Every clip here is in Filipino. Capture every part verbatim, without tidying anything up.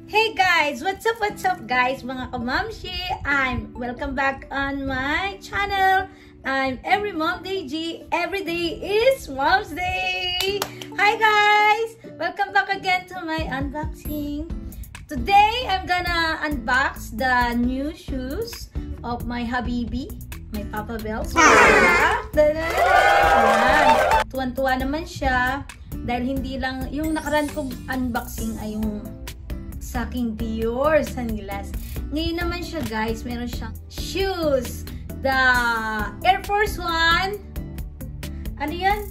Hey guys! What's up, what's up guys? Mga kamamshi! I'm welcome back on my channel. I'm Every Mom Day G. Every day is Mom's Day! Hi guys! Welcome back again to my unboxing. Today, I'm gonna unbox the new shoes of my habibi, my Papa Bells. Tuwan-tuwa naman siya dahil hindi lang, yung nakaraan kong unboxing ay yung sa aking Dior sunglass. Ngayon naman siya guys, meron siyang shoes. The Air Force One. Ano yan?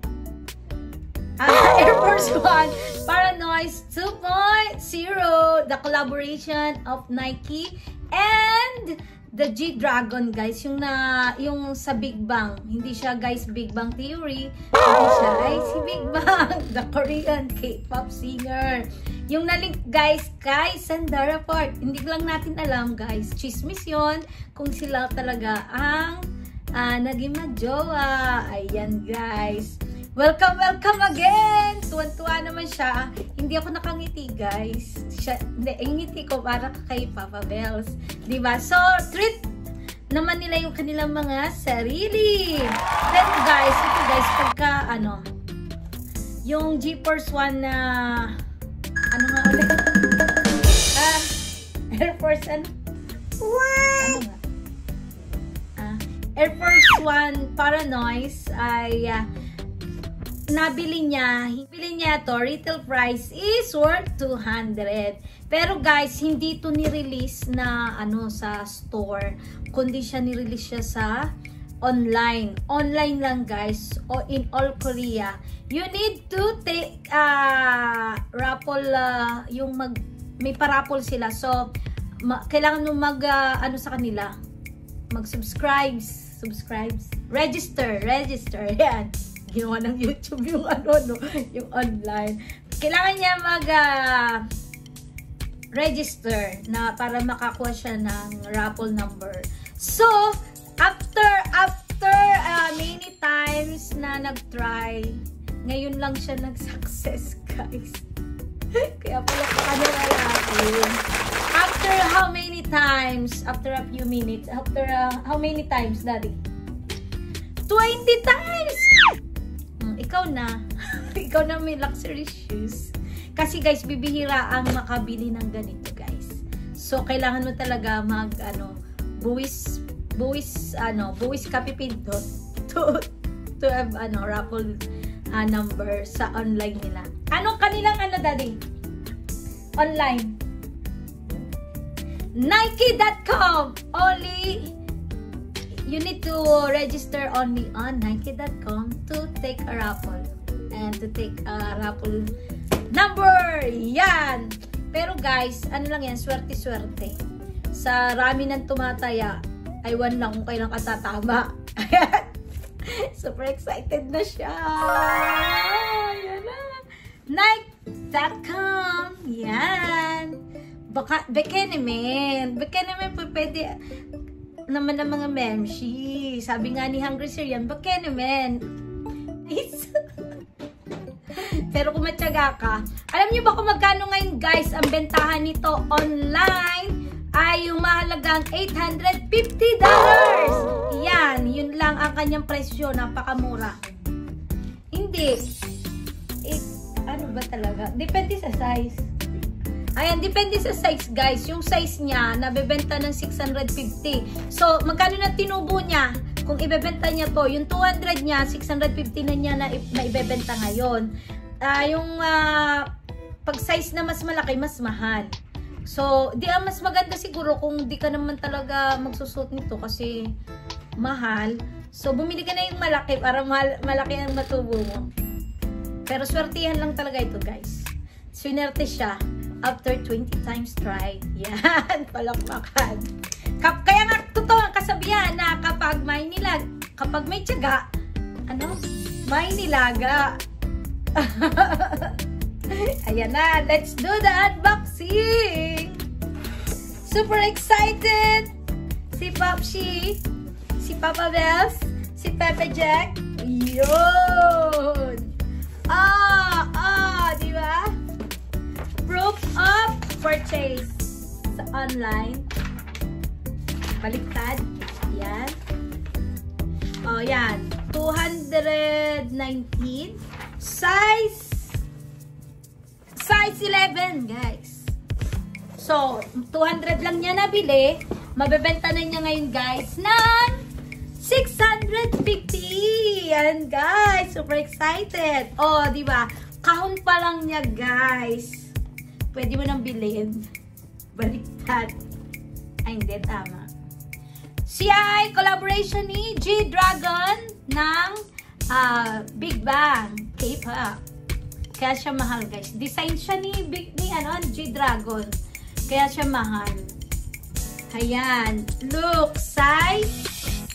Ah, Air Force One Paranoise two point oh. The collaboration of Nike and the G-Dragon guys. Yung na, yung sa Big Bang. Hindi siya guys Big Bang Theory. Hindi siya ay si Big Bang. The Korean K-pop singer. Yung nalink guys kay Sandara Park. Hindi lang natin alam guys. Chismis yun. Kung sila talaga ang uh, naging magjowa. Ayan guys. Welcome, welcome again! Tuwan-tuwa naman siya. Hindi ako nakangiti, guys. Siya, hindi, yung ngiti ko para kay Papa Bells. Diba? So, treat naman nila yung kanilang mga sarili. Then, guys, ito guys, pagka, ano, yung G Force One na, ano nga ulit? Ah, Air Force, ano? What? Ano nga? Ah, Air Force One Paranoise ay, uh, nabili niya, bili niya to, retail price is worth two hundred. Pero guys, hindi to ni-release na ano sa store, kundi siya ni-release siya sa online. Online lang guys, o in all Korea. You need to take uh, raffle, uh, yung mag, may paraffle sila. So, ma, kailangan mo mag, uh, ano sa kanila, mag-subscribe, subscribe, register, register, yan. Ginawa ng YouTube yung ano, no, yung online. Kailangan niya mag uh, register na para makakuha siya ng raffle number. So, after after uh, many times na nag-try, ngayon lang siya nag-success, guys. Kaya pala pa kanila natin. After how many times? After a few minutes. After uh, how many times, Daddy? twenty times! Ikaw na. Ikaw na may luxury shoes. Kasi guys, bibihira ang makabili ng ganito guys. So, kailangan mo talaga mag, ano, buwis, buwis, ano, buwis kapipinto to, to have, ano, raffle uh, number sa online nila. Anong kanilang, ano, Daddy? Online. Nike dot com. Only you need to register only on Nike dot com to take a raffle and to take a raffle number. Yan! Pero guys, ano lang yan, swerte-swerte. Sa rami ng tumataya, aywan lang kung kailan katatama. Super excited na siya. Yan na. Nike dot com. Yan. Baka, bikini men. Bikini men po pwede naman ng mga memshi. Sabi nga ni Hungry Sir yan, bakit naman? Pero kung matyaga ka, alam niyo ba kung magkano ngayon guys ang bentahan nito online ay yung mahalagang eight hundred fifty dollars. Yan, yun lang ang kanyang presyo, napakamura. Hindi. Eh, ano ba talaga? Depende sa size. Ayan, depende sa size guys. Yung size niya, nabebenta ng six hundred fifty. So, magkano na tinubo niya? Kung ibebenta niya to, yung two hundred niya, six hundred fifty na niya na maibebenta ngayon. Uh, yung uh, pag size na mas malaki, mas mahal. So, di ang mas maganda siguro kung di ka naman talaga magsusot nito kasi mahal. So, bumili ka na yung malaki para mal malaki ang matubo mo. Pero swertihan lang talaga ito guys. Swinerte siya. After twenty times try. Yan, palakpakan. Kap Kaya nga, totoo ang kasabihan na kapag may nilag, kapag may tiyaga, ano? May nilaga. Ayan na, let's do the unboxing! Super excited! Si Popshi, si Papa Bells, si Pepe Jack. Yun! Ah, ah, di ba? Proof of purchase sa online. Baliktad. Yan. Oh, yan. two hundred nineteen. Size size eleven, guys. So, two hundred lang niya nabili. Mabebenta na niya ngayon, guys, ng six hundred fifty. Yan, guys. Super excited. Oh, di ba? Kahon pa lang niya, guys. Pwede mo nang bilhin. Baliktad. Ay, hindi. Tama. Siya ay collaboration ni G-Dragon ng uh, Big Bang K-pop. Kaya siya mahal, guys. Design siya ni, Big, ni ano, G-Dragon. Kaya siya mahal. Ayan. Look, size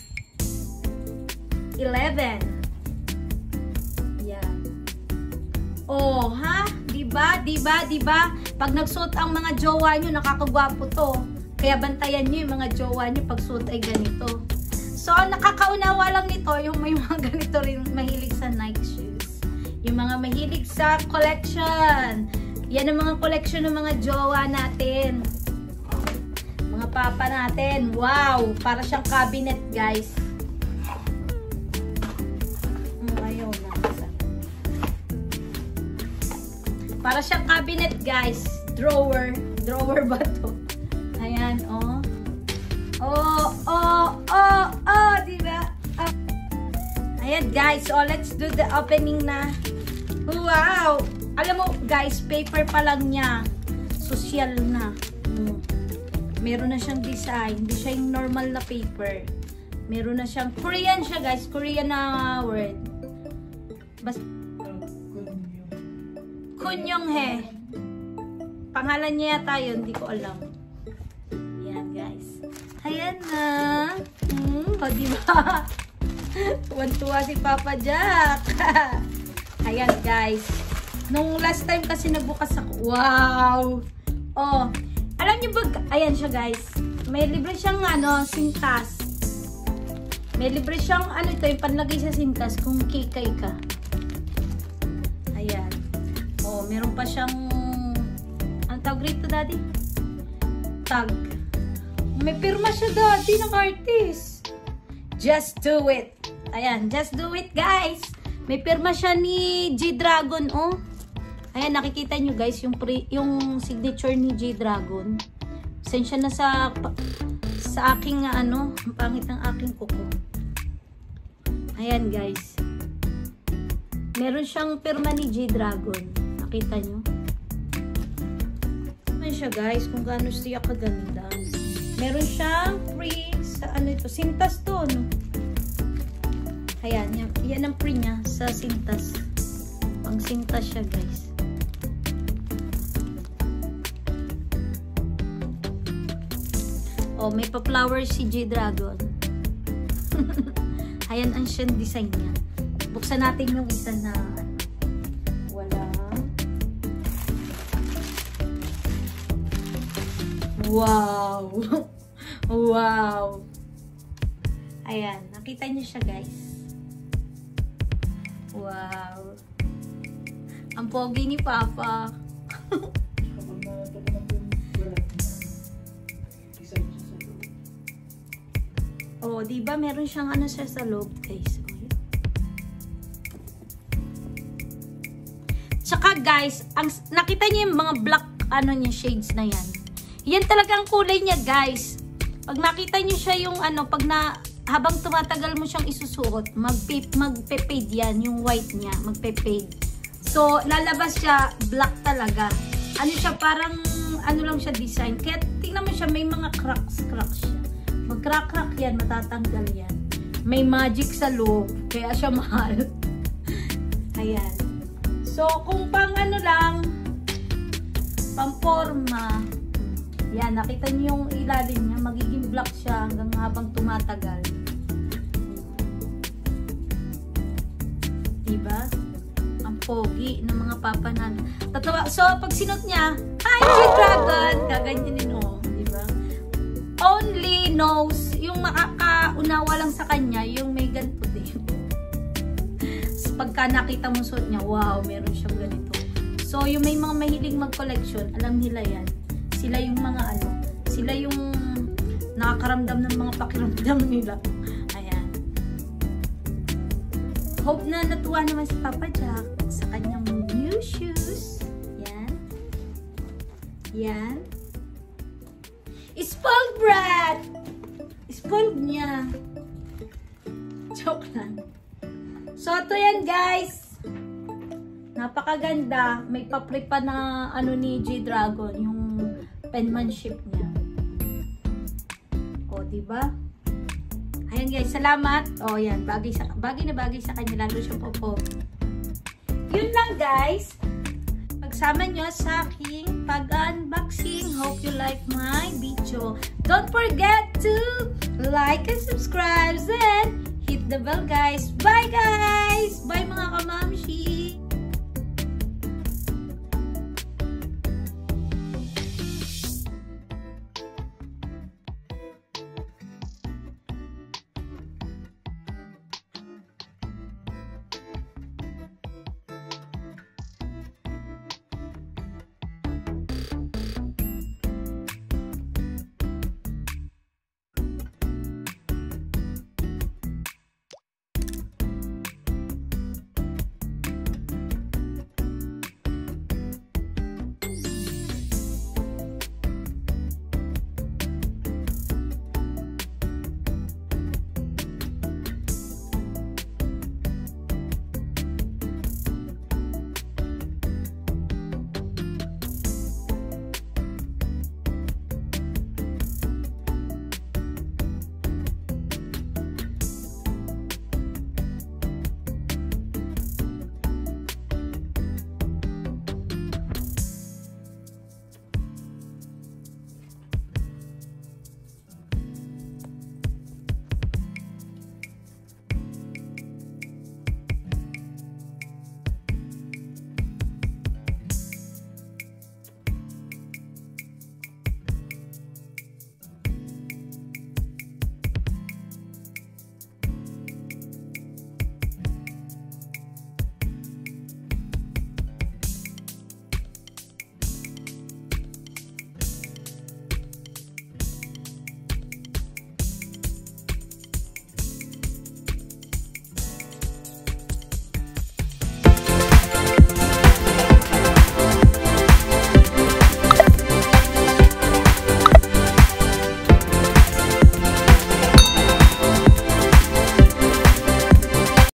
eleven. Ayan. Oh, ha? Diba? Diba? Diba? Pag nagsuot ang mga jowa nyo, nakakagwapo to. Kaya bantayan nyo yung mga jowa nyo pag suot ay ganito. So, nakakaunawa lang nito yung may mga ganito rin mahilig sa Nike shoes. Yung mga mahilig sa collection. Yan ang mga collection ng mga jowa natin. Mga papa natin. Wow! Para siyang cabinet, guys. Ayaw na. Para siyang cabinet, guys. Drawer. Drawer ba to? Ayan, oh. Oh, oh, oh, oh, diba? Oh. Ayan, guys. So, let's do the opening na. Wow! Alam mo, guys, paper pa lang niya. Social na. Hmm. Meron na siyang design. Hindi siya yung normal na paper. Meron na siyang, Korean siya, guys. Korean na word. Bas Kunyonghae. Pangalan niya yata yun. Hindi ko alam. Ayan, guys. Ayan na. Hmm, o, diba? Tuwan-tuwa si Papa Jack. Ayan, guys. Nung last time kasi nagbukas ako. Wow! Oh, alam niyo ba? Ayan siya, guys. May libre siyang, ano, sintas. May libre siyang, ano ito, yung panlagay sa sintas kung kikay ka. Ayan. Oh, meron pa siyang, ang tawag rito, daddy? Tag. May pirma siya, daddy, ng artist. Just do it. Ayan, just do it, guys. May pirma siya ni G-Dragon, oh. Ayan, nakikita nyo, guys, yung, pre, yung signature ni G-Dragon. Sensya na sa, sa aking, ano, ang pangit ng aking kuko. Ayan, guys. Meron siyang pirma ni G-Dragon. Nakita nyo? Ayan siya, guys, kung gaano siya kaganda. Meron siyang free sa, ano ito, sintas to, no? Ayan, yan, yan ang free niya sa sintas. Pang sintas siya, guys. Oh, may pa-flower si G-Dragon. Ayan ang siyang design niya. Buksan natin yung isa na wala. Wow! Wow! Ayan, nakita niyo siya, guys. Wow! Ang pogi ni Papa. Oh, di ba meron siyang ano siya sa loob, guys. Tsaka, guys, ang nakita niyo yung mga black ano niya shades na yan. Yan talaga ang kulay niya, guys. Pag nakita niyo siya yung ano, pag na habang tumatagal mo siyang isusuot, magpe-fade yan, yung white niya, magpe-fade. So, lalabas siya black talaga. Ano siya, parang ano lang siya design. Kaya tingnan mo siya, may mga cracks-cracks siya. Mag-crack-crack yan, matatanggal yan. May magic sa loob, kaya siya mahal. Ayan. So, kung pang ano lang, pang forma, yan, nakita niyo yung ilalim niya, magiging black siya hanggang habang tumatagal. Diba? Ang pogi ng mga papa natin. Tatawa. So, pag sinot niya, hi, G-Dragon! Gaganyanin, oh. Diba? Only knows, yung makakaunawa lang sa kanya, yung may ganito din. So, pagka nakita mo suot niya, wow, meron siyang ganito. So, yung may mga mahilig mag-collection, alam nila yan. sila yung mga ano, sila yung nakakaramdam ng mga pakiramdam nila. Ayan. Hope na natuwa naman si Papa Jack sa kanyang new shoes. Yan. Yan. Spoiled brat! Spoiled niya. Joke lang. So, ito yan guys. Napakaganda. May papripa na ano ni G-Dragon. Yung penmanship niya. O, diba? Ayan guys, salamat. O, yan. Bagay, sa, bagay na bagay sa kanya. Lalo siya popo. Yun lang guys. Pagsama nyo sa aking pag-unboxing. Hope you like my video. Don't forget to like and subscribe and hit the bell guys. Bye guys! Bye mga kamamshi!